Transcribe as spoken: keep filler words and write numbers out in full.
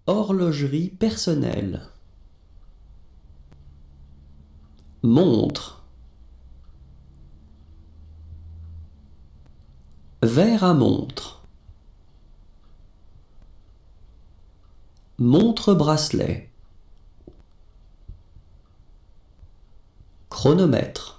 Horlogerie personnelle. Montre. Verre à montre. Montre-bracelet. Chronomètre.